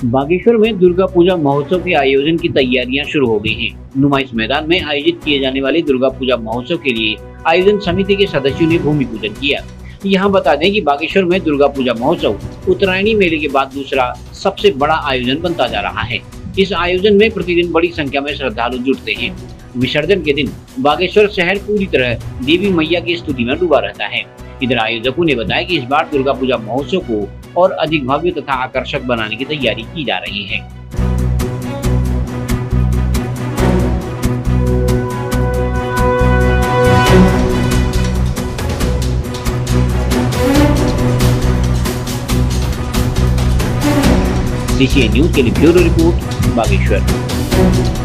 बागेश्वर में दुर्गा पूजा महोत्सव के आयोजन की तैयारियां शुरू हो गई हैं। नुमाइश मैदान में आयोजित किए जाने वाले दुर्गा पूजा महोत्सव के लिए आयोजन समिति के सदस्यों ने भूमि पूजन किया। यहाँ बता दें कि बागेश्वर में दुर्गा पूजा महोत्सव उत्तरायणी मेले के बाद दूसरा सबसे बड़ा आयोजन बनता जा रहा है। इस आयोजन में प्रतिदिन बड़ी संख्या में श्रद्धालु जुटते हैं। विसर्जन के दिन बागेश्वर शहर पूरी तरह देवी मैया की स्तुति में डूबा रहता है। इधर आयोजकों ने बताया कि इस बार दुर्गा पूजा महोत्सव को और अधिक भव्य तथा आकर्षक बनाने की तैयारी की जा रही है। DCN न्यूज के लिए ब्यूरो रिपोर्ट बागेश्वर।